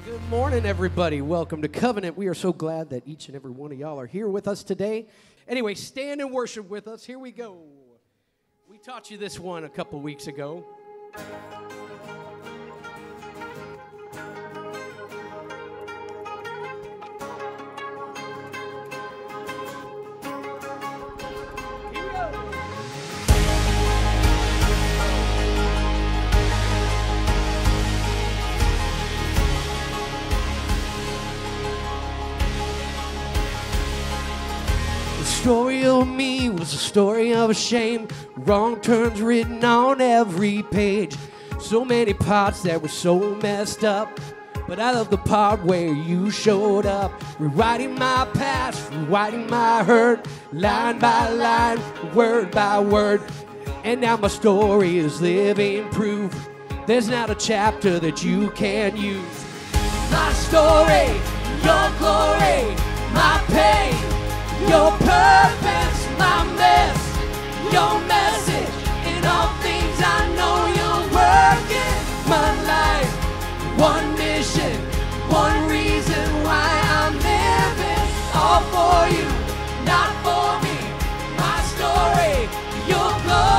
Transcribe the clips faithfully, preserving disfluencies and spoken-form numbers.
Good morning, everybody. Welcome to Covenant. We are so glad that each and every one of y'all are here with us today. Anyway, stand and worship with us. Here we go. We taught you this one a couple weeks ago. The story of me was a story of a shame. Wrong turns written on every page. So many parts that were so messed up. But I love the part where you showed up. Rewriting my past, rewriting my hurt. Line by line, word by word. And now my story is living proof. There's not a chapter that you can't use. My story, your glory, my pain. Your purpose, my mess, your message. In all things I know you're working my life. One mission, one reason why I'm living. All for you, not for me. My story, your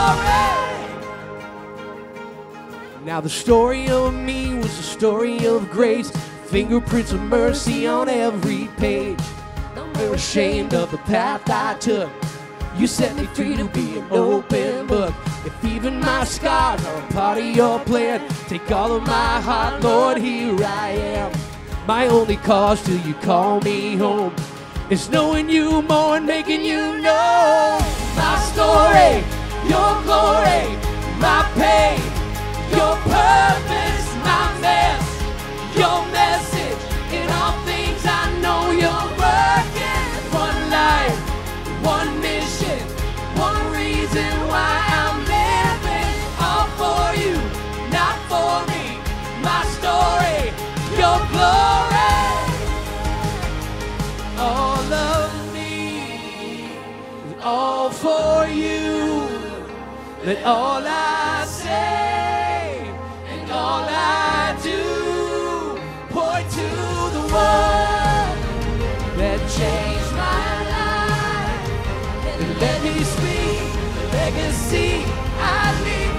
glory. Now the story of me was a story of grace. Fingerprints of mercy on every page. I'm ashamed of the path I took. You set me free to be an open book. If even my scars are a part of your plan, take all of my heart, Lord, here I am. My only cause till you call me home is knowing you more and making you know. My story, your glory, my pain, your purpose, my mess, your message. In all things I know you're working. One life, one mission, one reason why I'm living. All for you, not for me. My story, your glory. All of me is all for you. Let all I say and all I do point to the one that changed. Let me speak the legacy I leave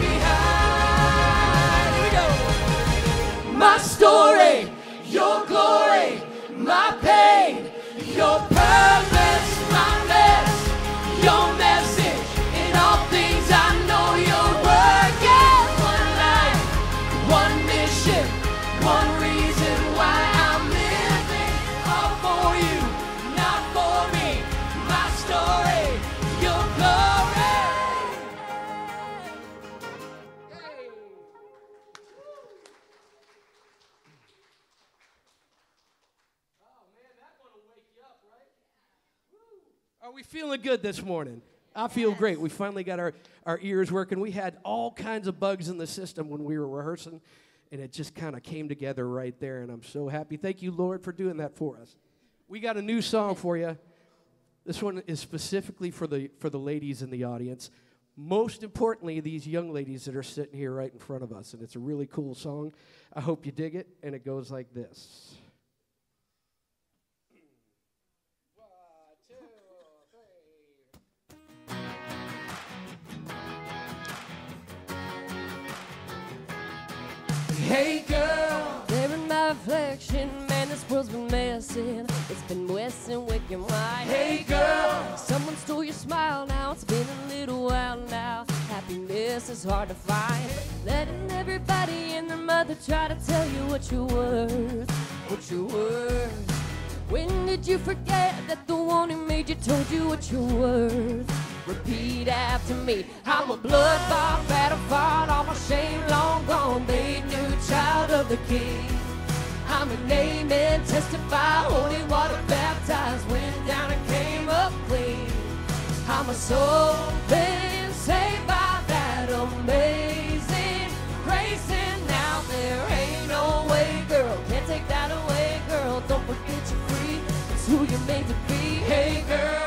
behind. Here we go. My story, your glory, my pain, your purpose, my mess, your message. In all things I know you're working. One life, one mission, one reason why I'm living. All for you, not for me. My story. Are we feeling good this morning? I feel great. We finally got our, our ears working. We had all kinds of bugs in the system when we were rehearsing, and it just kind of came together right there, and I'm so happy. Thank you, Lord, for doing that for us. We got a new song for you. This one is specifically for the for the ladies in the audience. Most importantly, these young ladies that are sitting here right in front of us, and it's a really cool song. I hope you dig it, and it goes like this. Hey girl, there in my reflection, man, this world's been messing. It's been messing with your mind. Hey girl, someone stole your smile now. It's been a little while now. Happiness is hard to find. Letting everybody and their mother try to tell you what you're worth, what you're worth. When did you forget that the one who made you told you what you're worth? Repeat after me. I'm a blood-bought, battle-fought, all my shame long gone, made new child of the King. I'm a name and testify, holy water baptized, went down and came up clean. I'm a soul been saved by that amazing grace, and now there ain't no way, girl, can't take that away, girl. Don't forget you're free, it's who you're made to be. Hey girl.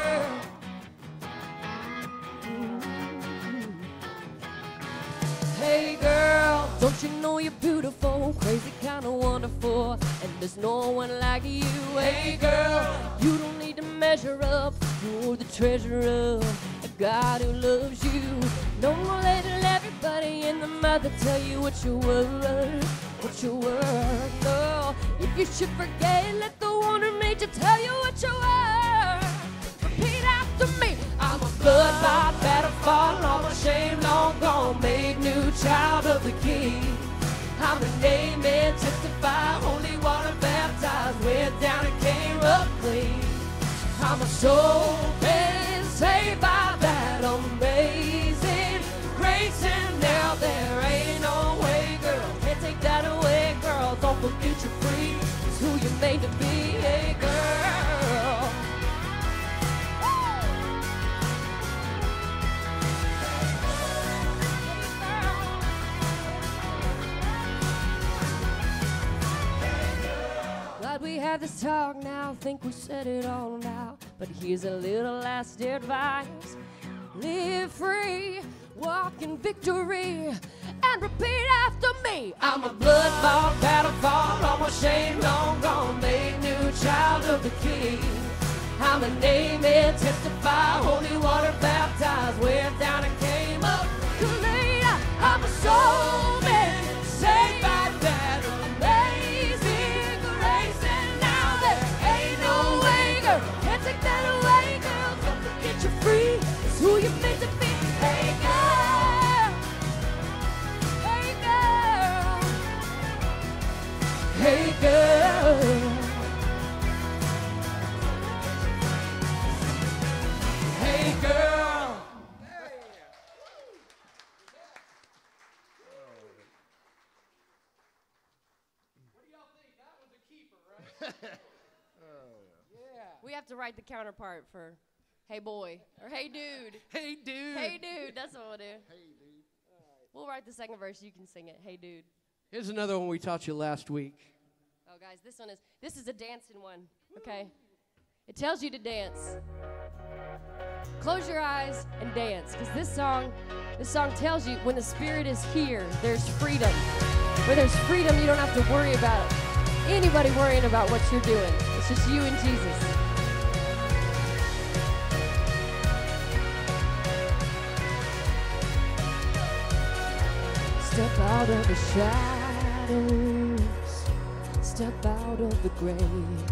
Hey girl, don't you know you're beautiful? Crazy kind of one wonderful, and there's no one like you. Hey girl, you don't need to measure up. You're the treasure of a God who loves you. No more letting everybody and the mother tell you what you're worth, what you're worth. No, if you should forget, let the one who made you tell you what you're worth. Repeat after me. I'm a blood-bought, battle-fought, all my shame long gone, made new child of the King. I'm a name and testify, holy water baptized, went down and came up clean. I'm a soul been saved by that amazing grace, and now there ain't no way, girl, can't take that away, girl. Don't forget you're free, it's who you're made to be, hey girl. Glad we had this talk now, think we said it all now, but here's a little last advice. Live free, walk in victory, and repeat after me. I'm a blood-bought, battle-fought, all my shame long gone, made new child of the King. I'm a name and testify, holy water baptized, went down and came up clean. I'm a soul man, saved by that amazing grace, and now there ain't no way, girl, can't take that away, girl. Don't forget you're free, it's who you're meant to be. Hey girl, hey girl, hey girl, hey girl. We have to write the counterpart for hey boy or hey dude. Hey, dude. Hey dude, that's what we'll do. Hey dude. We'll write the second verse, you can sing it. Hey dude. Here's another one we taught you last week. Oh guys, this one is this is a dancing one, okay? It tells you to dance. Close your eyes and dance, because this song, this song tells you when the Spirit is here, there's freedom. Where there's freedom, you don't have to worry about anybody worrying about what you're doing. It's just you and Jesus. Step out of the shadows, step out of the grave,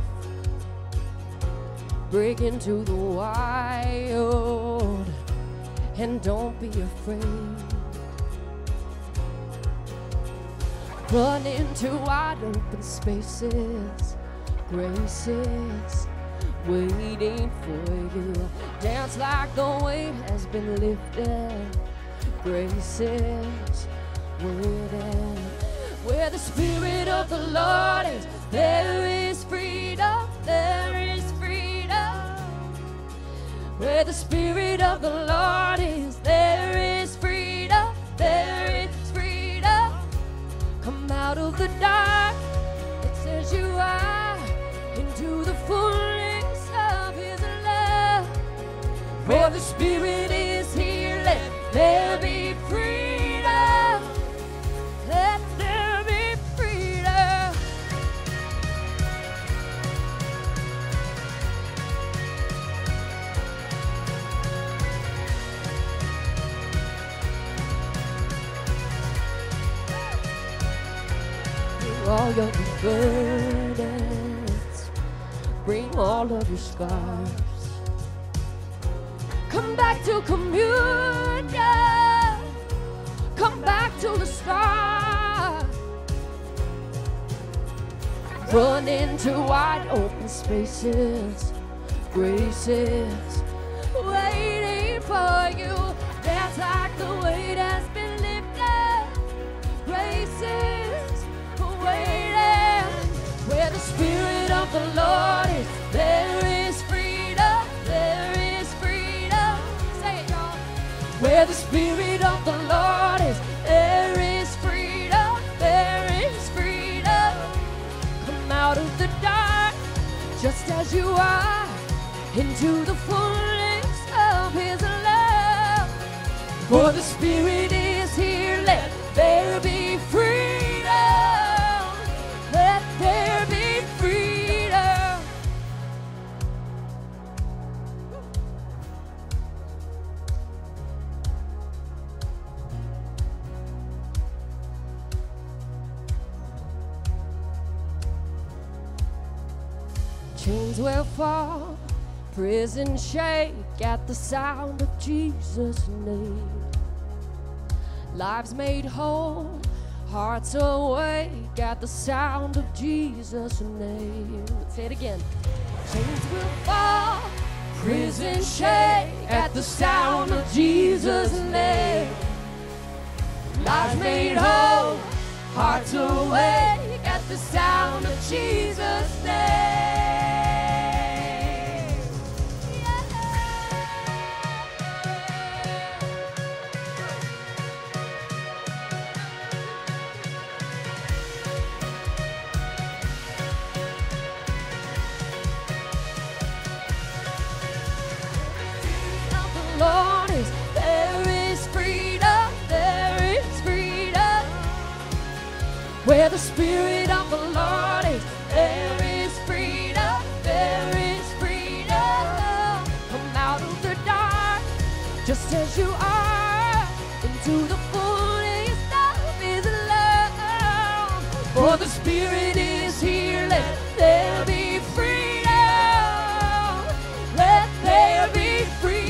break into the wild, and don't be afraid. Run into wide open spaces, graces waiting for you. Dance like the weight has been lifted, graces waiting. Where the Spirit of the Lord is, there is freedom, there is freedom. Where the Spirit of the Lord is, there is freedom, there is freedom. Come out of the dark, it says you are, into the fullness of His love. Where the Spirit is here, let there be freedom. Let there be freedom. Bring all your burdens, bring all of your scars. Come back to communion, come back to the start. Run into wide open spaces, graces waiting for you. Dance like the weight has been lifted, graces waiting. Where the Spirit of the Lord is, there is freedom, there is freedom. Say it, y'all. Where the Spirit of the Lord is, there is freedom, there is freedom. Come out of the dark, just as you are, into the fullness of His love. For the Spirit is here, let there be freedom. Let Chains will fall, prison shake at the sound of Jesus' name. Lives made whole, hearts awake at the sound of Jesus' name. Say it again. Chains will fall, prison shake at the sound of Jesus' name. Lives made whole, hearts awake at the sound of Jesus' name. Lord is, there is freedom, there is freedom. Where the Spirit of the Lord is, there is freedom, there is freedom. Come out of the dark, just as you are, into the fullness of His love. For the Spirit is here, let there be freedom, let there be freedom.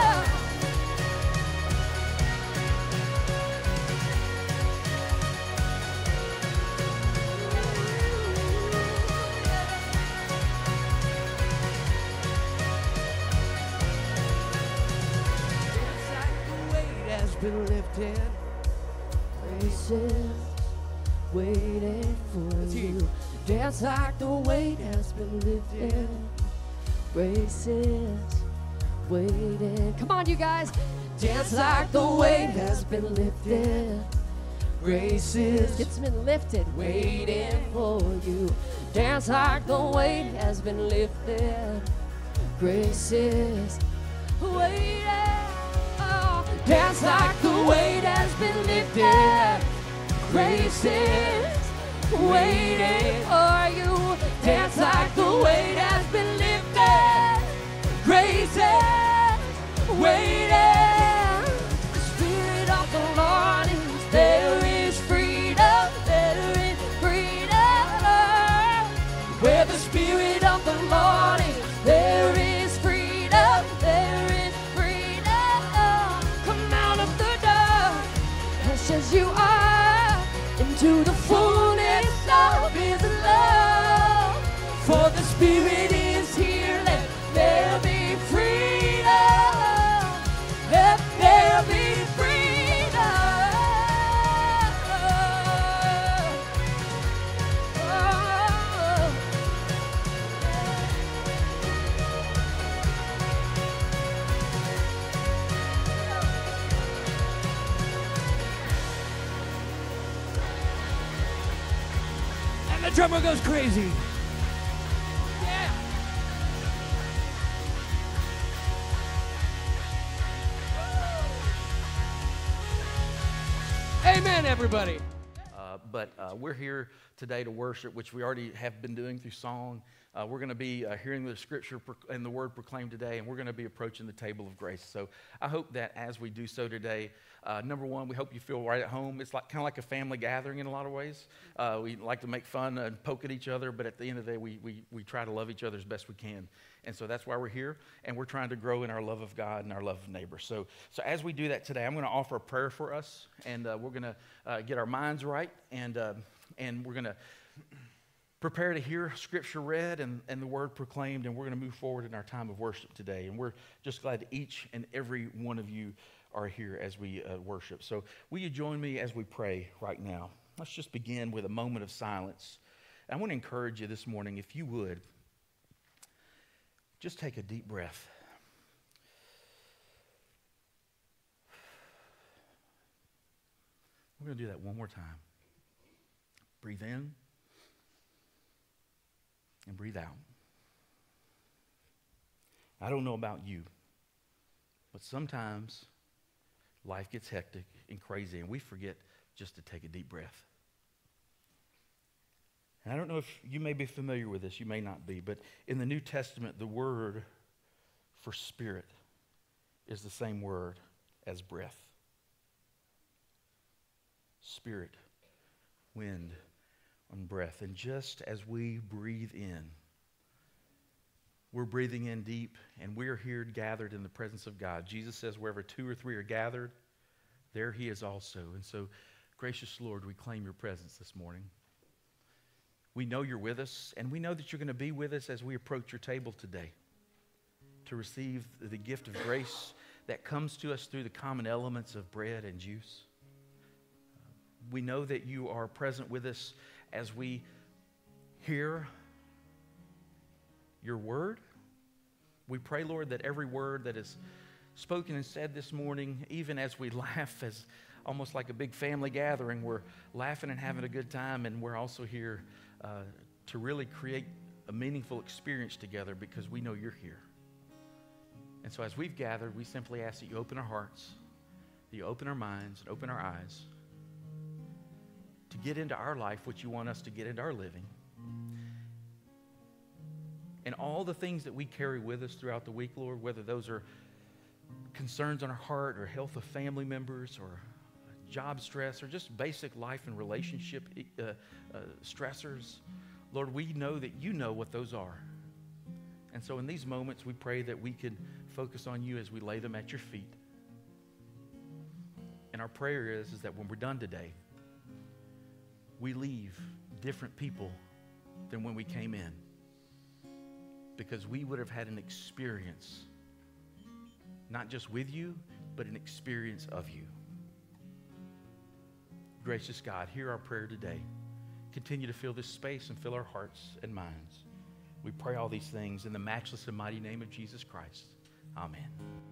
Been lifted, Graces waiting for you. Dance like the weight has been lifted. Graces waiting. Come on, you guys. Dance like the weight has been lifted. Graces, it's been lifted, waiting for you. Dance like the weight has been lifted. Graces waiting. Dance like the weight has been lifted. Grace is waiting for you. Dance like the weight has been lifted. Grace is waiting. The Spirit of the Lord is, there is freedom, there is freedom. Where the Spirit of the Lord is, there is freedom, there is as you are, into the fullness of His love. For the Spirit is here, let there be freedom, let there be freedom. Oh. the drummer goes crazy. Yeah. Amen, everybody. Uh, but uh, we're here today to worship, which we already have been doing through song. Uh, we're going to be uh, hearing the scripture pro- and the word proclaimed today, and we're going to be approaching the table of grace. So I hope that as we do so today, uh, number one, we hope you feel right at home. It's like kind of like a family gathering in a lot of ways. Uh, we like to make fun and poke at each other, but at the end of the day, we, we, we try to love each other as best we can. And so that's why we're here, and we're trying to grow in our love of God and our love of neighbor. So, so as we do that today, I'm going to offer a prayer for us, and uh, we're going to uh, get our minds right, and uh, and we're going to prepare to hear Scripture read and, and the Word proclaimed, and we're going to move forward in our time of worship today. And we're just glad that each and every one of you are here as we uh, worship. So will you join me as we pray right now? Let's just begin with a moment of silence. And I want to encourage you this morning, if you would, just take a deep breath. We're going to do that one more time. Breathe in and breathe out. I don't know about you, but sometimes life gets hectic and crazy, and we forget just to take a deep breath. And I don't know if you may be familiar with this, you may not be, but in the New Testament, the word for spirit is the same word as breath. Spirit, wind, and breath. And just as we breathe in, we're breathing in deep, and we're here gathered in the presence of God. Jesus says, wherever two or three are gathered, there he is also. And so, gracious Lord, we claim your presence this morning. We know you're with us, and we know that you're going to be with us as we approach your table today to receive the gift of grace that comes to us through the common elements of bread and juice. We know that you are present with us as we hear your word. We pray, Lord, that every word that is spoken and said this morning, even as we laugh, as almost like a big family gathering, we're laughing and having a good time, and we're also here uh, to really create a meaningful experience together because we know you're here. And so as we've gathered, we simply ask that you open our hearts, that you open our minds, and open our eyes to get into our life what you want us to get into our living. And all the things that we carry with us throughout the week, Lord, whether those are concerns on our heart or health of family members or job stress or just basic life and relationship uh, uh, stressors, Lord, we know that you know what those are. And so in these moments, we pray that we could focus on you as we lay them at your feet. And our prayer is, is that when we're done today, we leave different people than when we came in, because we would have had an experience, not just with you, but an experience of you. Gracious God, hear our prayer today. Continue to fill this space and fill our hearts and minds. We pray all these things in the matchless and mighty name of Jesus Christ. Amen.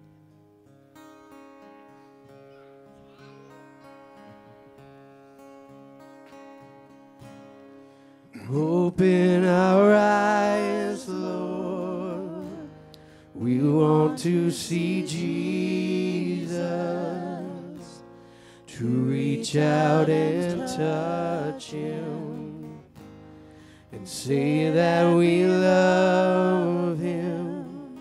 Open our eyes, Lord. We want to see Jesus, to reach out and touch him and say that we love him.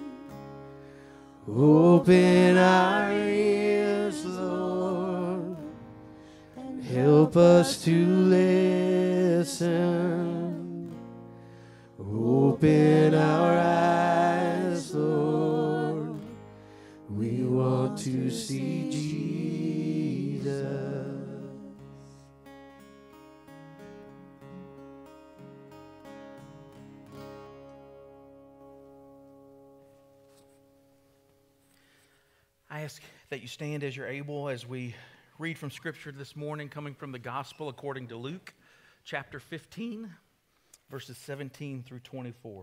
Open our ears, Lord, and help us to listen. Open our eyes, Lord. We want to see Jesus. I ask that you stand as you're able as we read from Scripture this morning, coming from the Gospel according to Luke, chapter fifteen, verses seventeen through twenty-four.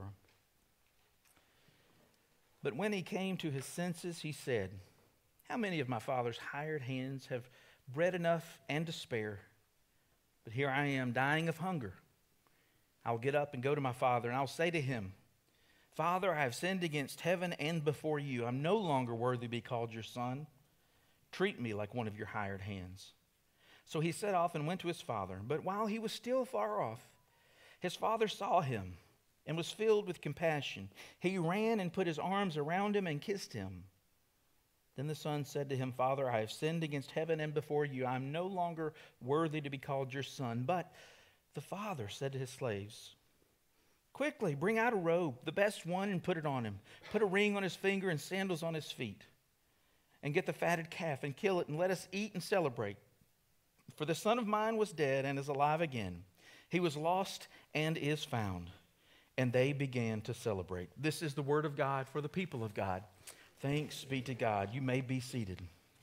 But when he came to his senses, he said, "How many of my father's hired hands have bread enough and to spare? But here I am dying of hunger. I'll get up and go to my father, and I'll say to him, 'Father, I have sinned against heaven and before you. I'm no longer worthy to be called your son. Treat me like one of your hired hands.' So he set off and went to his father. But while he was still far off, his father saw him and was filled with compassion. He ran and put his arms around him and kissed him. Then the son said to him, 'Father, I have sinned against heaven and before you. I am no longer worthy to be called your son.' But the father said to his slaves, 'Quickly, bring out a robe, the best one, and put it on him. Put a ring on his finger and sandals on his feet. And get the fatted calf and kill it, and let us eat and celebrate. For the son of mine was dead and is alive again. He was lost and is found.' And they began to celebrate." This is the word of God for the people of God. Thanks be to God. You may be seated.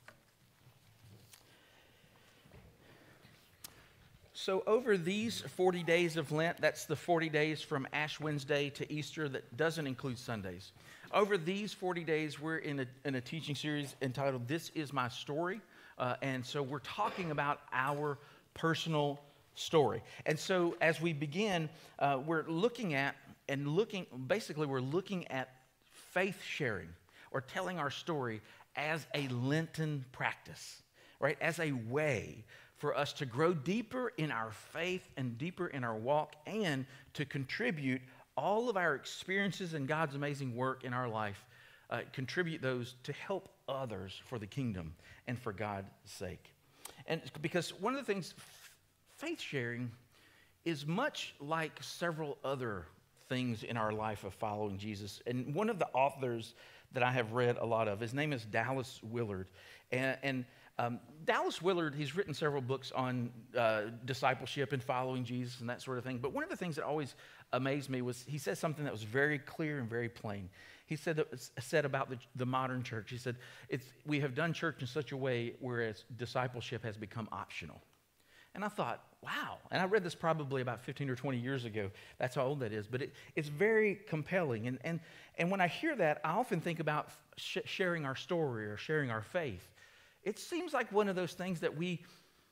So over these forty days of Lent, that's the forty days from Ash Wednesday to Easter that doesn't include Sundays. Over these forty days, we're in a, in a teaching series entitled, "This Is My Story." Uh, and so we're talking about our personal story. And so as we begin, uh, we're looking at and looking, basically we're looking at faith sharing or telling our story as a Lenten practice, right? As a way for us to grow deeper in our faith and deeper in our walk and to contribute all of our experiences and God's amazing work in our life, uh, contribute those to help others for the kingdom and for God's sake. And because one of the things, faith sharing is much like several other things in our life of following Jesus. And one of the authors that I have read a lot of, his name is Dallas Willard. And, and um, Dallas Willard, he's written several books on uh, discipleship and following Jesus and that sort of thing. But one of the things that always amazed me was he said something that was very clear and very plain. He said that, said about the, the modern church, he said, it's, we have done church in such a way whereas discipleship has become optional. And I thought, wow. And I read this probably about fifteen or twenty years ago. That's how old that is. But it, it's very compelling. And, and, and when I hear that, I often think about sh- sharing our story or sharing our faith. It seems like one of those things that we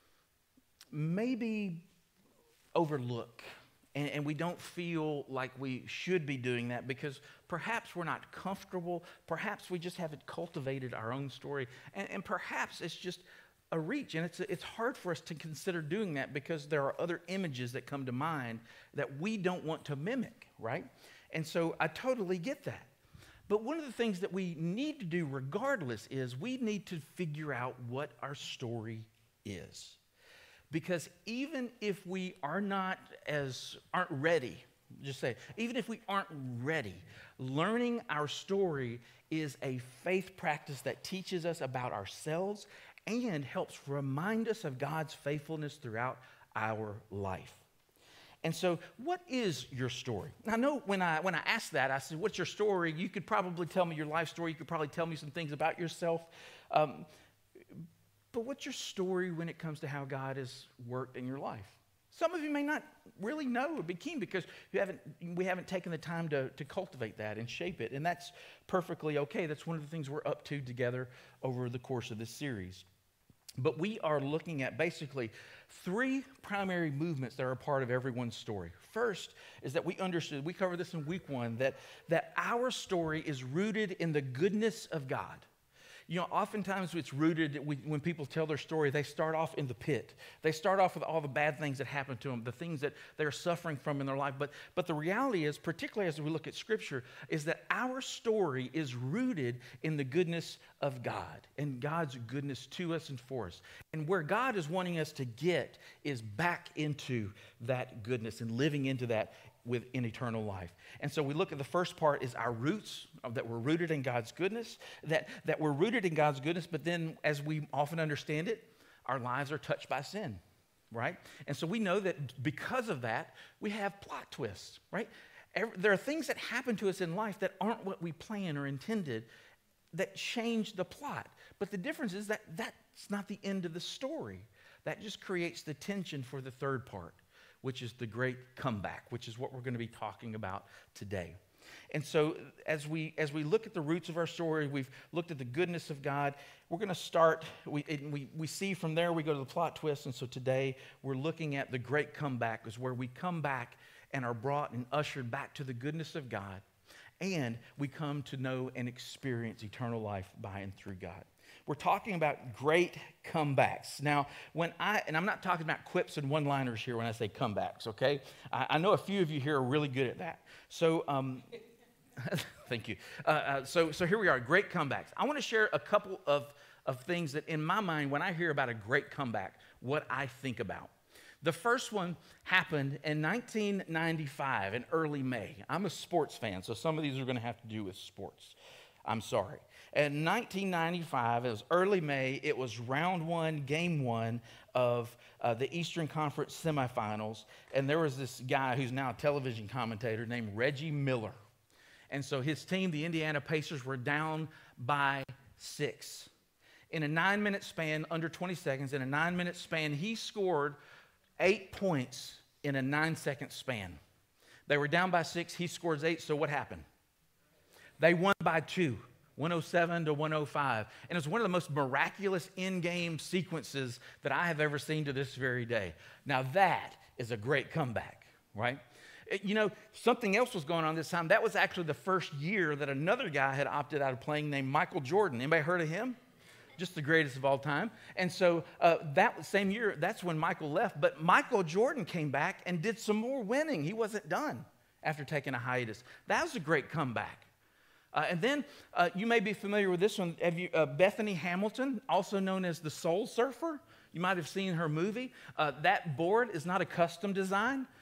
maybe overlook. And, and we don't feel like we should be doing that because perhaps we're not comfortable. Perhaps we just haven't cultivated our own story. And, and perhaps it's just a reach, and it's it's hard for us to consider doing that because there are other images that come to mind that we don't want to mimic, right? And so I totally get that. But one of the things that we need to do regardless is we need to figure out what our story is. Because even if we are not as, aren't ready, just say, even if we aren't ready, learning our story is a faith practice that teaches us about ourselves and helps remind us of God's faithfulness throughout our life. And so, what is your story? I know when I when I asked that, I said, what's your story? You could probably tell me your life story. You could probably tell me some things about yourself. Um, but what's your story when it comes to how God has worked in your life? Some of you may not really know or be keen because you haven't, we haven't taken the time to, to cultivate that and shape it. And that's perfectly okay. That's one of the things we're up to together over the course of this series. But we are looking at basically three primary movements that are a part of everyone's story. First is that we understood, we covered this in week one, that, that our story is rooted in the goodness of God. You know, oftentimes it's rooted, we, when people tell their story, they start off in the pit. They start off with all the bad things that happened to them, the things that they're suffering from in their life. But, but the reality is, particularly as we look at Scripture, is that our story is rooted in the goodness of God and God's goodness to us and for us. And where God is wanting us to get is back into that goodness and living into that within eternal life. And so we look at the first part is our roots, that we're rooted in God's goodness, that, that we're rooted in God's goodness, but then as we often understand it, our lives are touched by sin, right? And so we know that because of that, we have plot twists, right? Every, there are things that happen to us in life that aren't what we planned or intended that change the plot. But the difference is that that's not the end of the story. That just creates the tension for the third part, which is the great comeback, which is what we're going to be talking about today. And so as we as we look at the roots of our story, we've looked at the goodness of God. We're going to start, we, we, we see from there, we go to the plot twist. And so today we're looking at the great comeback, is where we come back and are brought and ushered back to the goodness of God. And we come to know and experience eternal life by and through God. We're talking about great comebacks. Now, when I, and I'm not talking about quips and one-liners here when I say comebacks, okay? I, I know a few of you here are really good at that. So, um, thank you. Uh, uh, so, so here we are, great comebacks. I want to share a couple of, of things that in my mind, when I hear about a great comeback, what I think about. The first one happened in nineteen ninety-five, in early May. I'm a sports fan, so some of these are going to have to do with sports. I'm sorry. In nineteen ninety-five, it was early May, it was round one, game one of uh, the Eastern Conference semifinals, and there was this guy who's now a television commentator named Reggie Miller. And so his team, the Indiana Pacers, were down by six. In a nine-minute span, under twenty seconds, in a nine-minute span, he scored eight points in a nine-second span. They were down by six, he scores eight, so what happened? They won by two. one oh seven to one oh five. And it's one of the most miraculous in-game sequences that I have ever seen to this very day. Now that is a great comeback, right? It, you know, something else was going on this time. That was actually the first year that another guy had opted out of playing named Michael Jordan. Anybody heard of him? Just the greatest of all time. And so uh, that same year, that's when Michael left. But Michael Jordan came back and did some more winning. He wasn't done after taking a hiatus. That was a great comeback. Uh, and then uh, you may be familiar with this one. Have you, uh, Bethany Hamilton, also known as the Soul Surfer. You might have seen her movie. Uh, that board is not a custom design.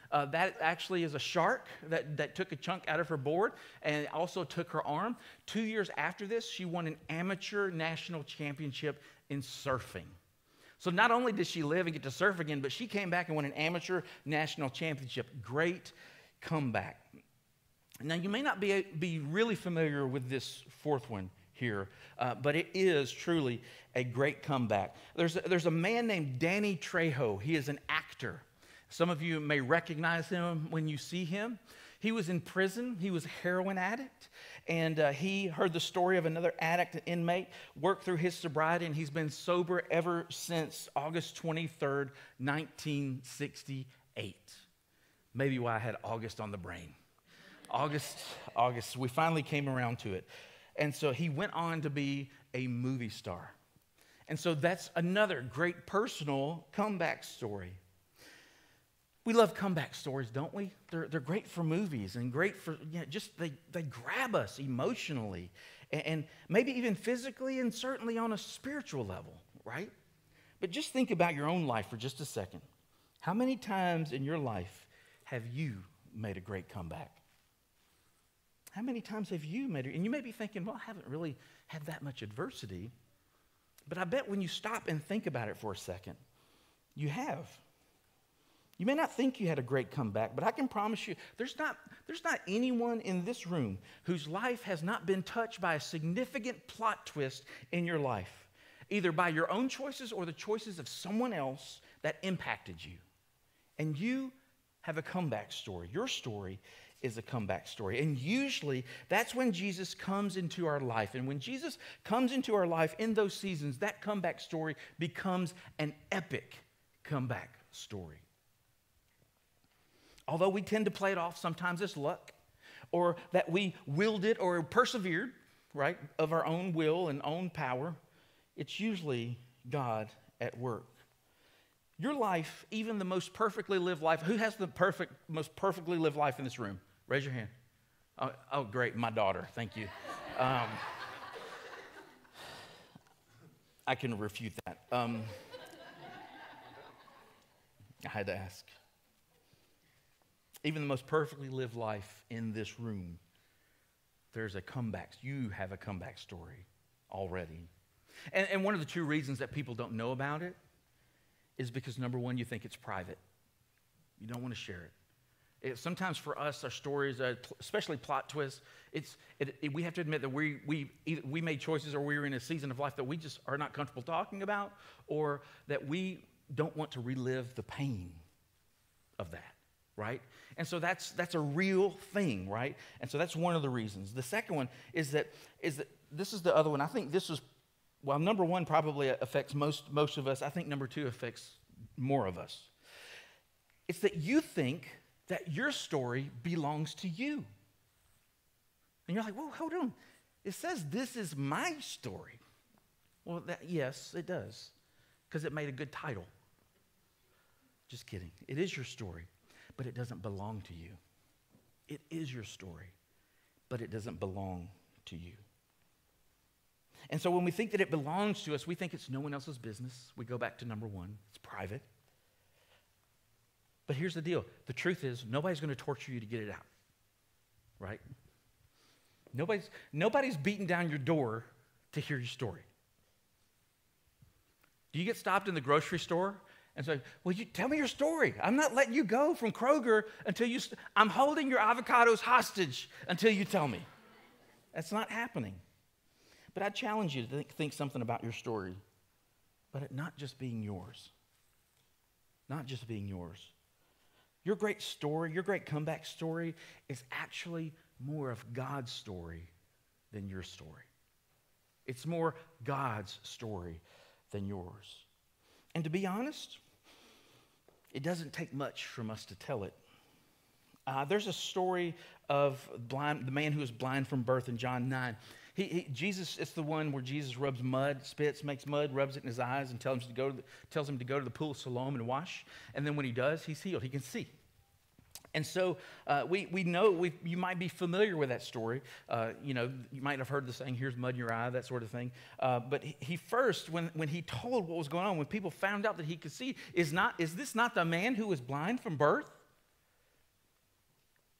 Uh, that actually is a shark that, that took a chunk out of her board and also took her arm. Two years after this, she won an amateur national championship in surfing. So not only did she live and get to surf again, but she came back and won an amateur national championship. Great comeback. Now, you may not be, be really familiar with this fourth one here, uh, but it is truly a great comeback. There's a, there's a man named Danny Trejo. He is an actor. Some of you may recognize him when you see him. He was in prison. He was a heroin addict. And uh, he heard the story of another addict, an inmate, worked through his sobriety, and he's been sober ever since August twenty-third, nineteen sixty-eight. Maybe why I had August on the brain. August, August. We finally came around to it. And so he went on to be a movie star. And so that's another great personal comeback story. We love comeback stories, don't we? They're, they're great for movies and great for, you know, just they, they grab us emotionally and, and maybe even physically and certainly on a spiritual level, right? But just think about your own life for just a second. How many times in your life have you made a great comeback? How many times have you made it? And you may be thinking, well, I haven't really had that much adversity. But I bet when you stop and think about it for a second, you have. You may not think you had a great comeback, but I can promise you there's not, there's not anyone in this room whose life has not been touched by a significant plot twist in your life, either by your own choices or the choices of someone else that impacted you. And you have a comeback story. Your story is a comeback story. And usually that's when Jesus comes into our life. And when Jesus comes into our life in those seasons, that comeback story becomes an epic comeback story. Although we tend to play it off sometimes as luck, or that we willed it or persevered, right, of our own will and own power, it's usually God at work. Your life, even the most perfectly lived life, who has the perfect, most perfectly lived life in this room? Raise your hand. Oh, oh great, my daughter, thank you. Um, I can refute that. Um, I had to ask. Even the most perfectly lived life in this room, there's a comeback. You have a comeback story already. And, and one of the two reasons that people don't know about it is because, number one, you think it's private. You don't want to share it. It sometimes for us, our stories, uh, especially plot twists, it's, it, it, we have to admit that we, we, either we made choices or we were in a season of life that we just are not comfortable talking about, or that we don't want to relive the pain of that. Right? And so that's that's a real thing, right? And so that's one of the reasons. The second one is that is that this is the other one. I think this is, well, number one probably affects most most of us. I think number two affects more of us. It's that you think that your story belongs to you. And you're like, well, hold on. It says this is my story. Well, that, yes, it does, because it made a good title. Just kidding. It is your story. But it doesn't belong to you. It is your story, but it doesn't belong to you. And so when we think that it belongs to us, we think it's no one else's business. We go back to number one. It's private. But here's the deal. The truth is, nobody's going to torture you to get it out, right? Nobody's, nobody's beating down your door to hear your story. Do you get stopped in the grocery store? And so, well, you tell me your story. I'm not letting you go from Kroger until you, st- I'm holding your avocados hostage until you tell me. That's not happening. But I challenge you to think, think something about your story, but it not just being yours. Not just being yours. Your great story, your great comeback story is actually more of God's story than your story. It's more God's story than yours. And to be honest, it doesn't take much from us to tell it. Uh, there's a story of blind, the man who was blind from birth in John nine. He, he, Jesus, it's the one where Jesus rubs mud, spits, makes mud, rubs it in his eyes, and tells him to go to the, tells him to go to the pool of Siloam and wash. And then when he does, he's healed. He can see. And so uh, we we know we you might be familiar with that story. Uh, you know, you might have heard the saying, "Here's mud in your eye," that sort of thing. Uh, but he, he first, when when he told what was going on, when people found out that he could see, is not is this not the man who was blind from birth?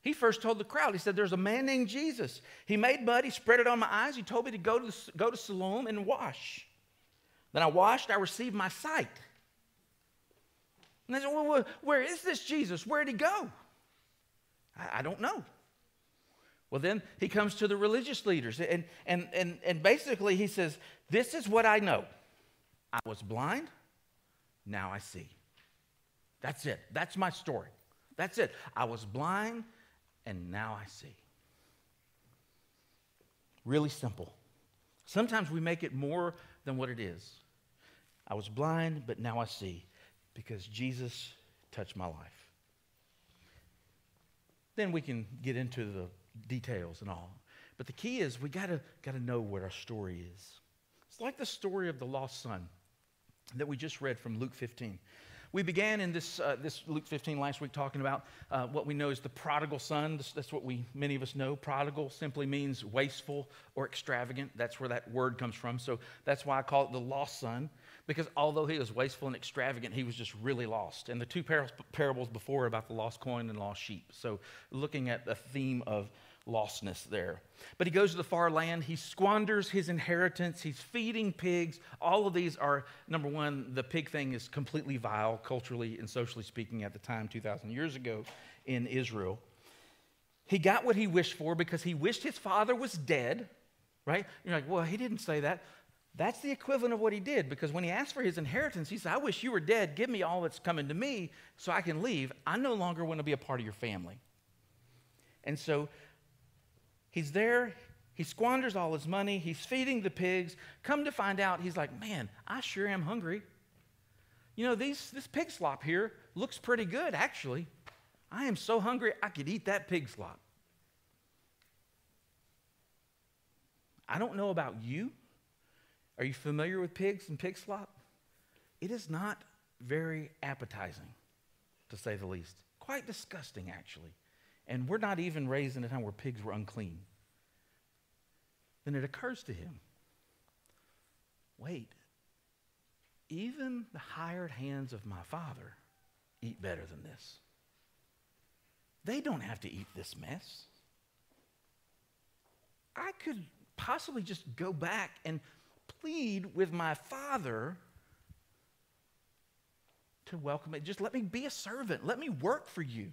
He first told the crowd, he said, there's a man named Jesus. He made mud, he spread it on my eyes. He told me to go to, go to Siloam and wash. Then I washed, I received my sight. And they said, well, where is this Jesus? Where did he go? I, I don't know. Well, then he comes to the religious leaders, and, and, and, and basically he says, this is what I know. I was blind, now I see. That's it. That's my story. That's it. I was blind, and now I see. Really simple. Sometimes we make it more than what it is. I was blind, but now I see, because Jesus touched my life. Then we can get into the details and all. But the key is we gotta gotta know what our story is. It's like the story of the lost son that we just read from Luke fifteen. We began in this uh, this Luke fifteen last week talking about uh, what we know as the prodigal son. This, that's what we many of us know. Prodigal simply means wasteful or extravagant. That's where that word comes from. So that's why I call it the lost son, because although he was wasteful and extravagant, he was just really lost. And the two par- parables before about the lost coin and lost sheep. So looking at the theme of lostness there. But he goes to the far land. He squanders his inheritance. He's feeding pigs. All of these are, number one, the pig thing is completely vile, culturally and socially speaking, at the time, two thousand years ago in Israel. He got what he wished for because he wished his father was dead, right? You're like, well, he didn't say that. That's the equivalent of what he did, because when he asked for his inheritance, he said, I wish you were dead. Give me all that's coming to me so I can leave. I no longer want to be a part of your family. And so he's there, he squanders all his money, he's feeding the pigs. Come to find out, he's like, man, I sure am hungry. You know, these, this pig slop here looks pretty good, actually. I am so hungry, I could eat that pig slop. I don't know about you. Are you familiar with pigs and pig slop? It is not very appetizing, to say the least. Quite disgusting, actually. And we're not even raised in a time where pigs were unclean. Then it occurs to him, wait, even the hired hands of my father eat better than this. They don't have to eat this mess. I could possibly just go back and plead with my father to welcome me. Just let me be a servant. Let me work for you.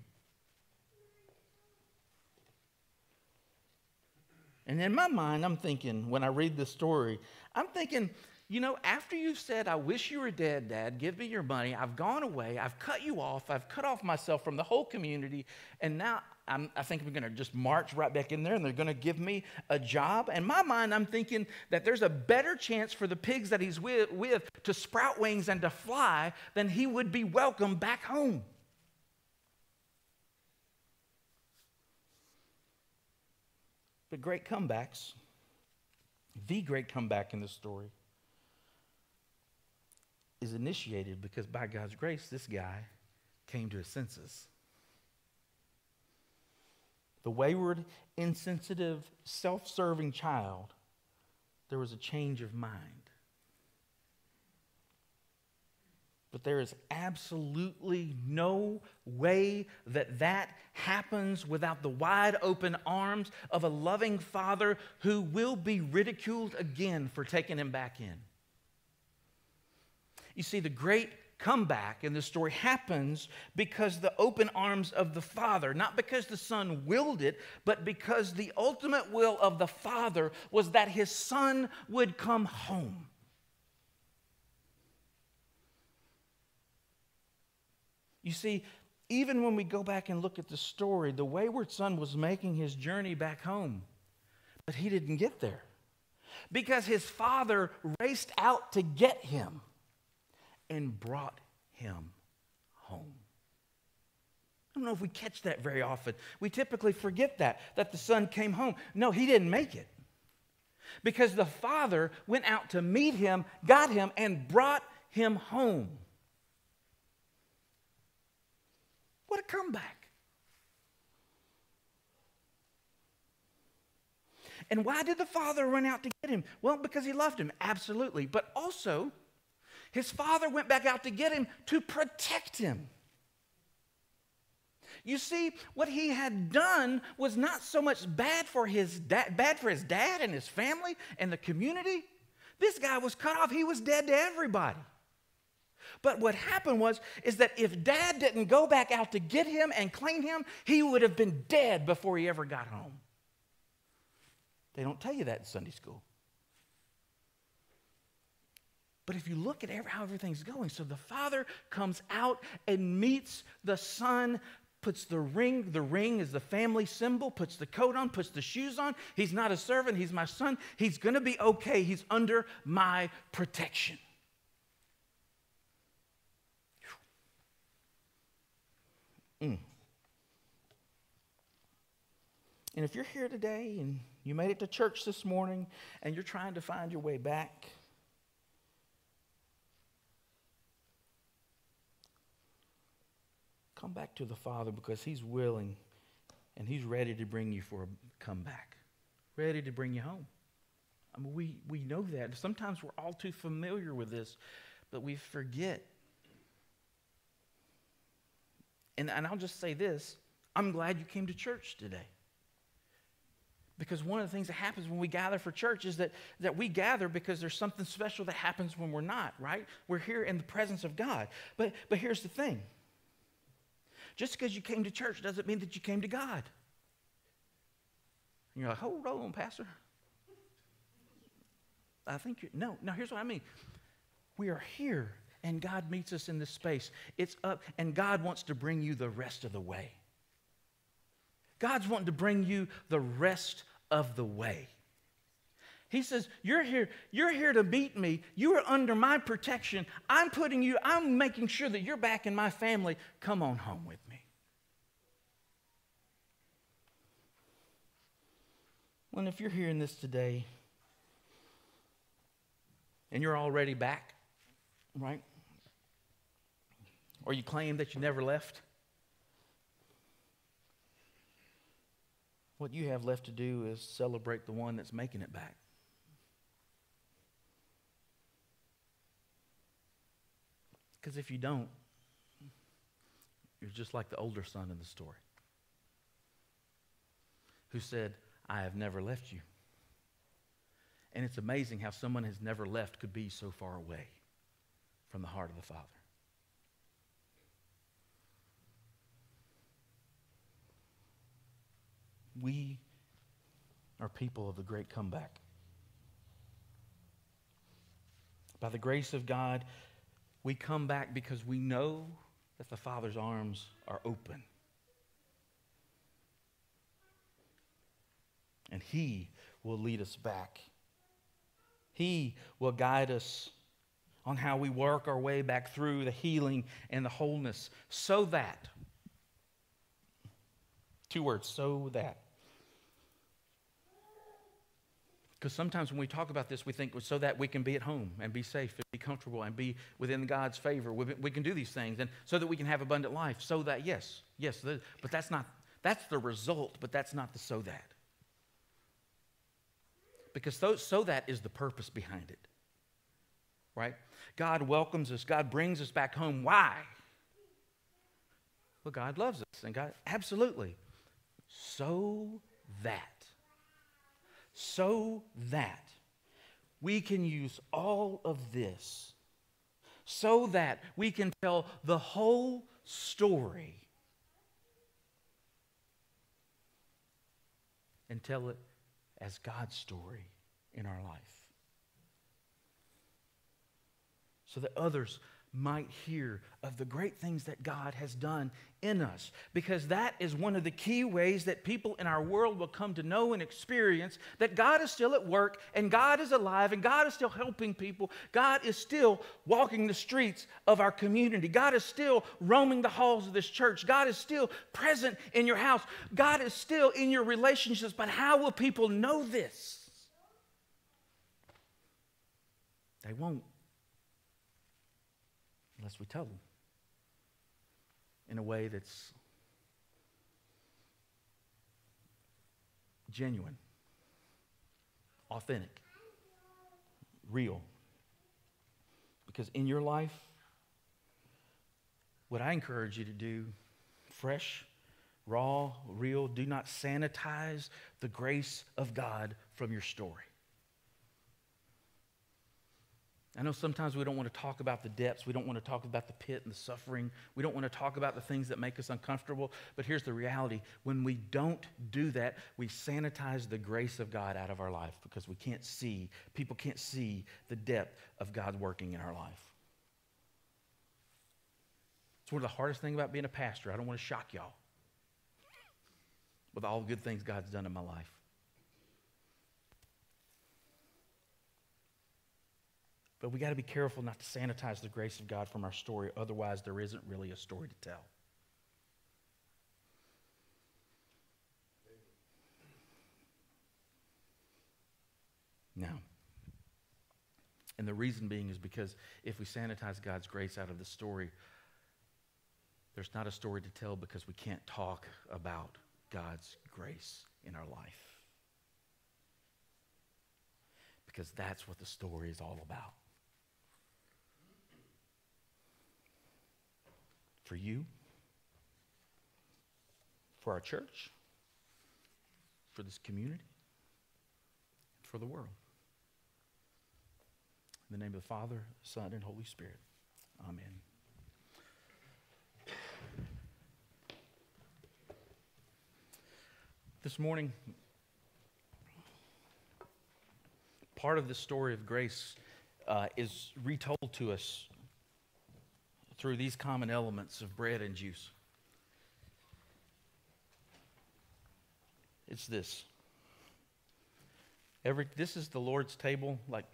And in my mind, I'm thinking, when I read this story, I'm thinking, you know, after you've said, I wish you were dead, Dad, give me your money, I've gone away, I've cut you off, I've cut off myself from the whole community, and now I'm, I think I'm going to just march right back in there, and they're going to give me a job. In my mind, I'm thinking that there's a better chance for the pigs that he's with, with to sprout wings and to fly than he would be welcome back home. But great comebacks, the great comeback in this story, is initiated because by God's grace, this guy came to his senses. The wayward, insensitive, self-serving child, there was a change of mind. But there is absolutely no way that that happens without the wide open arms of a loving father who will be ridiculed again for taking him back in. You see, the great comeback in this story happens because the open arms of the father, not because the son willed it, but because the ultimate will of the father was that his son would come home. You see, even when we go back and look at the story, the wayward son was making his journey back home, but he didn't get there because his father raced out to get him and brought him home. I don't know if we catch that very often. We typically forget that, that the son came home. No, he didn't make it because the father went out to meet him, got him, and brought him home. What a comeback. And why did the father run out to get him? Well, because he loved him, absolutely. But also, his father went back out to get him to protect him. You see, what he had done was not so much bad for his dad, bad for his dad and his family and the community. This guy was cut off. He was dead to everybody. But what happened was, is that if Dad didn't go back out to get him and claim him, he would have been dead before he ever got home. They don't tell you that in Sunday school. But if you look at how everything's going, so the father comes out and meets the son, puts the ring, the ring is the family symbol, puts the coat on, puts the shoes on. He's not a servant, he's my son. He's going to be okay. He's under my protection. Mm. And if you're here today and you made it to church this morning and you're trying to find your way back, come back to the Father, because he's willing and he's ready to bring you for a comeback, ready to bring you home. I mean, we, we know that. Sometimes we're all too familiar with this, but we forget. And, and I'll just say this, I'm glad you came to church today. Because one of the things that happens when we gather for church is that, that we gather because there's something special that happens when we're not, right? We're here in the presence of God. But, but here's the thing. Just because you came to church doesn't mean that you came to God. And you're like, hold on, Pastor. I think you're, no, no, here's what I mean. We are here, and God meets us in this space. It's up, and God wants to bring you the rest of the way. God's wanting to bring you the rest of the way. He says, you're here, you're here to meet me. You are under my protection. I'm putting you, I'm making sure that you're back in my family. Come on home with me. Well, if you're hearing this today and you're already back, right? Or you claim that you never left, what you have left to do is celebrate the one that's making it back. Because if you don't, you're just like the older son in the story who said, I have never left you. And it's amazing how someone who's never left could be so far away from the heart of the Father. We are people of the great comeback. By the grace of God, we come back because we know that the Father's arms are open. And He will lead us back. He will guide us on how we work our way back through the healing and the wholeness, so that, two words, so that. Because sometimes when we talk about this, we think so that we can be at home and be safe and be comfortable and be within God's favor. We, we can do these things, and so that we can have abundant life. So that, yes, yes, the, but that's not, that's the result, but that's not the so that. Because so, so that is the purpose behind it, right? God welcomes us. God brings us back home. Why? Well, God loves us, and God, absolutely. So that. So that we can use all of this, so that we can tell the whole story and tell it as God's story in our life, so that others might hear of the great things that God has done in us. Because that is one of the key ways that people in our world will come to know and experience that God is still at work, and God is alive, and God is still helping people. God is still walking the streets of our community. God is still roaming the halls of this church. God is still present in your house. God is still in your relationships. But how will people know this? They won't. Unless we tell them in a way that's genuine, authentic, real. Because in your life, what I encourage you to do, fresh raw, real. Do not sanitize the grace of God from your story. I know sometimes we don't want to talk about the depths. We don't want to talk about the pit and the suffering. We don't want to talk about the things that make us uncomfortable. But here's the reality. When we don't do that, we sanitize the grace of God out of our life because we can't see, people can't see the depth of God working in our life. It's one of the hardest things about being a pastor. I don't want to shock y'all with all the good things God's done in my life. But we got to be careful not to sanitize the grace of God from our story. Otherwise, there isn't really a story to tell. Now, and the reason being is because if we sanitize God's grace out of the story, there's not a story to tell because we can't talk about God's grace in our life. Because that's what the story is all about. For you, for our church, for this community, for the world. In the name of the Father, Son, and Holy Spirit. Amen. This morning, part of the story of grace uh, is retold to us through these common elements of bread and juice. It's this. Every, this is the Lord's table, like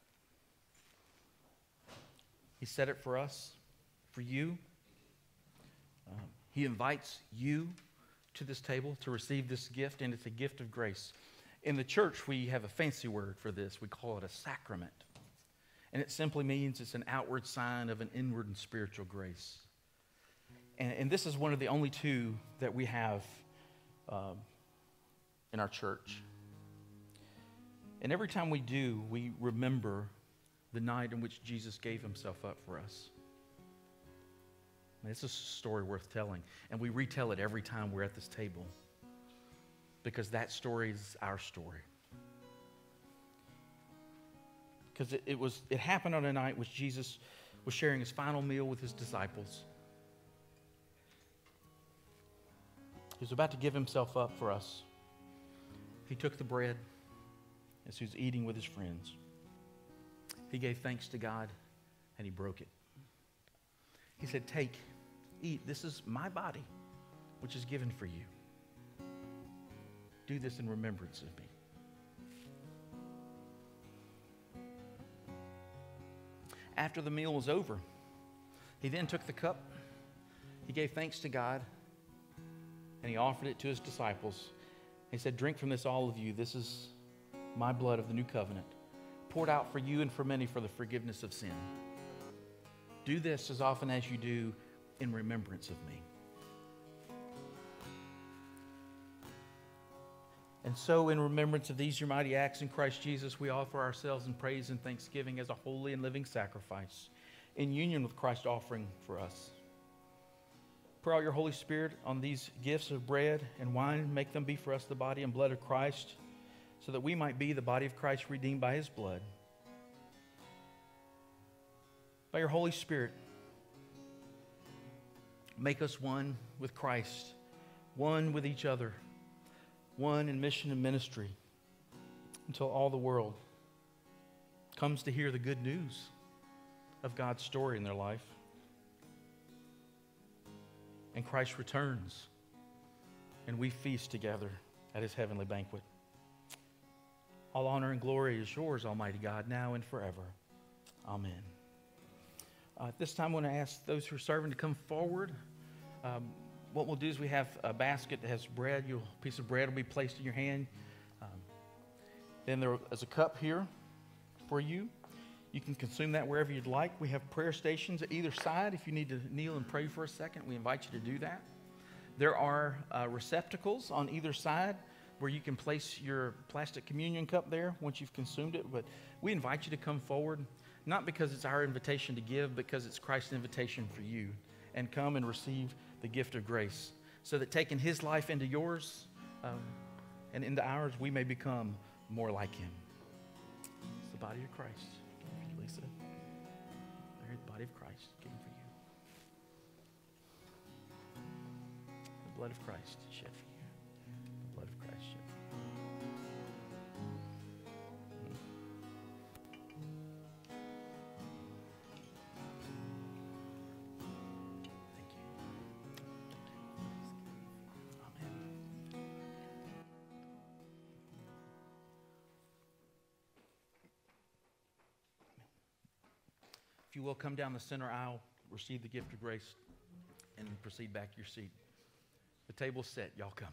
He set it for us, for you. Um, he invites you to this table to receive this gift, and it's a gift of grace. In the church, we have a fancy word for this. We call it a sacrament. And it simply means it's an outward sign of an inward and spiritual grace. And, and this is one of the only two that we have um, in our church. And every time we do, we remember the night in which Jesus gave himself up for us. And it's a story worth telling. And we retell it every time we're at this table. Because that story is our story. Because it, it was it happened on a night which Jesus was sharing his final meal with his disciples. He was about to give himself up for us. He took the bread as he was eating with his friends. He gave thanks to God and he broke it. He said, "Take, eat. This is my body, which is given for you. Do this in remembrance of me." After the meal was over, he then took the cup, he gave thanks to God, and he offered it to his disciples. He said, "Drink from this, all of you. This is my blood of the new covenant, poured out for you and for many for the forgiveness of sin. Do this as often as you do in remembrance of me." And so, in remembrance of these your mighty acts in Christ Jesus, we offer ourselves in praise and thanksgiving as a holy and living sacrifice, in union with Christ's offering for us. Pour out your Holy Spirit on these gifts of bread and wine. Make them be for us the body and blood of Christ, so that we might be the body of Christ redeemed by his blood. By your Holy Spirit, make us one with Christ, one with each other, one in mission and ministry, until all the world comes to hear the good news of God's story in their life. And Christ returns, and we feast together at his heavenly banquet. All honor and glory is yours, Almighty God, now and forever. Amen. Uh, at this time, I want to ask those who are serving to come forward. Um, What we'll do is we have a basket that has bread. Your piece of bread will be placed in your hand. Um, then there is a cup here for you. You can consume that wherever you'd like. We have prayer stations at either side. If you need to kneel and pray for a second, we invite you to do that. There are uh, receptacles on either side where you can place your plastic communion cup there once you've consumed it. But we invite you to come forward, not because it's our invitation to give, because it's Christ's invitation for you. And come and receive the gift of grace so that taking his life into yours um, and into ours, we may become more like him. It's the body of Christ. Lisa, there's the body of Christ given for you. The blood of Christ shed for you. The blood of Christ shed for you. Thank you. Amen. If you will, come down the center aisle, receive the gift of grace, and proceed back to your seat. The table's set. Y'all come.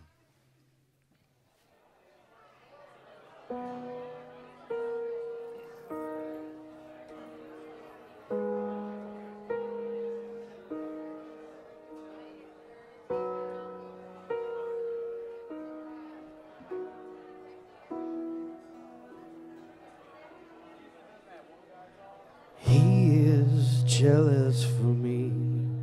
He is jealous for me.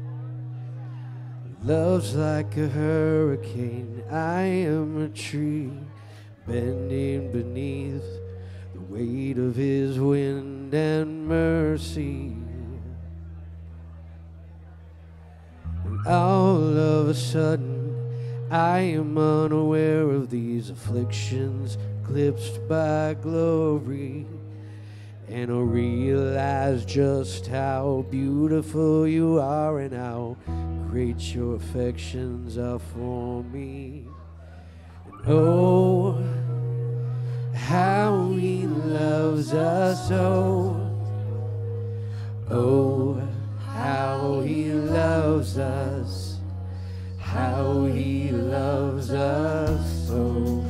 Love's like a hurricane. I am a tree bending beneath the weight of his wind and mercy. And all of a sudden, I am unaware of these afflictions, eclipsed by glory. And I realize just how beautiful you are and how great your affections are for me. And oh, how he loves us, oh, oh, how he loves us, how he loves us, oh.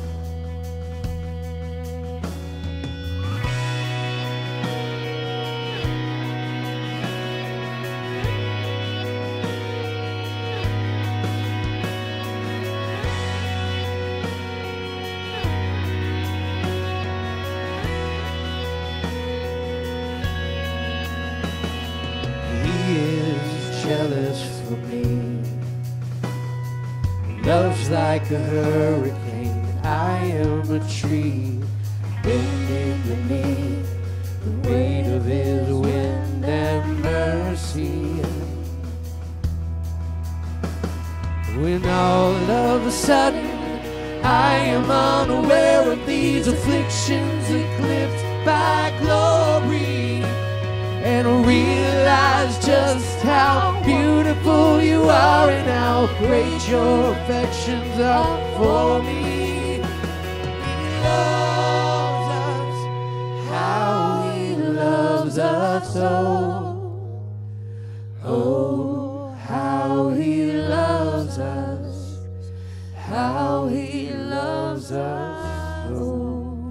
Jealous for me. Love's like a hurricane. I am a tree bending beneath the weight of his wind and mercy. When all of a sudden I am unaware of these afflictions, eclipsed by glory, and I realize just how beautiful you are and how great your affections are for me. He loves us, how he loves us, oh, oh, how he loves us, how he loves us, oh.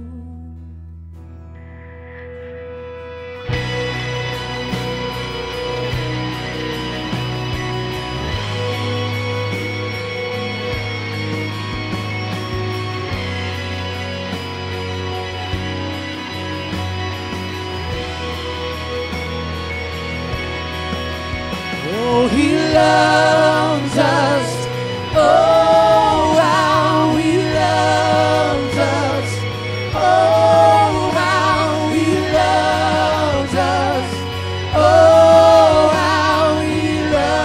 Oh, he loves us. Oh, how he loves us. Oh, how he loves us. Oh, how he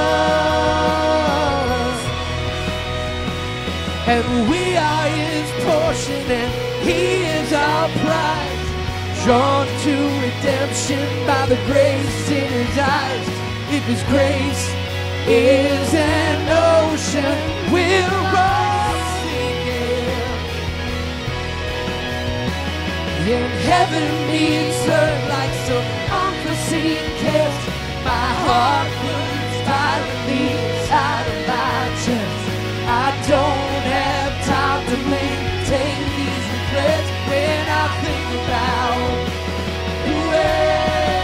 loves us. And we are his portion, and he is our prize, drawn to redemption by the grace in his eyes. If his grace is an ocean, we'll run sinking. In heaven meets earth like some unforeseen gift. My heart moves violently inside of my chest. I don't have time to maintain these regrets when I think about the way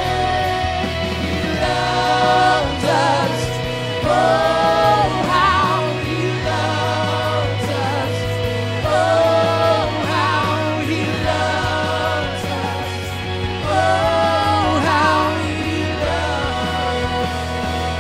oh, how he loves us. Oh, how he loves us. Oh, how he loves us.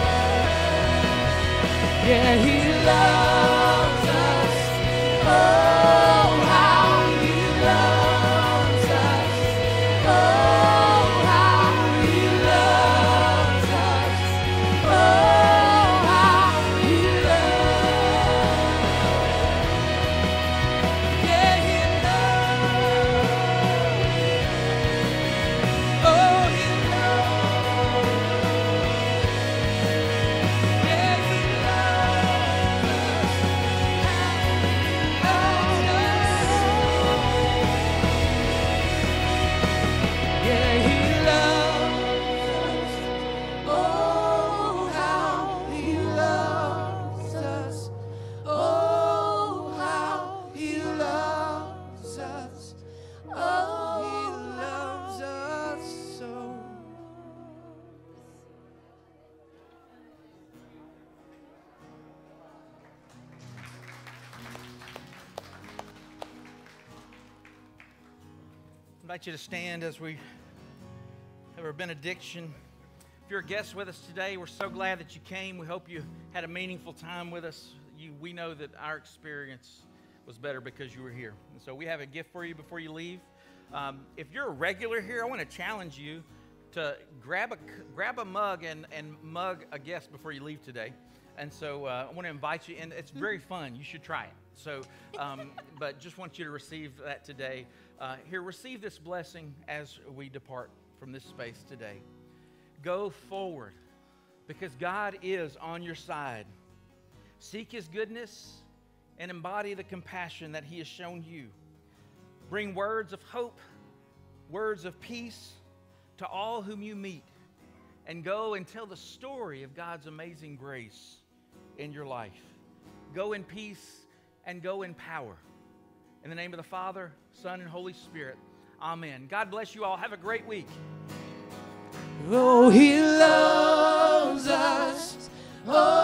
invite you to stand as we have our benediction. If you're a guest with us today, we're so glad that you came. We hope you had a meaningful time with us. You, we know that our experience was better because you were here. And so we have a gift for you before you leave. Um, if you're a regular here, I want to challenge you to grab a, grab a mug and, and mug a guest before you leave today. And so uh, I want to invite you, and it's very fun. You should try it. So, um, but just want you to receive that today. Uh, here, receive this blessing as we depart from this space today. Go forward because God is on your side. Seek His goodness and embody the compassion that He has shown you. Bring words of hope, words of peace to all whom you meet, and go and tell the story of God's amazing grace in your life. Go in peace and go in power. In the name of the Father, Son, and Holy Spirit, amen. God bless you all. Have a great week. Oh, He loves us. Oh,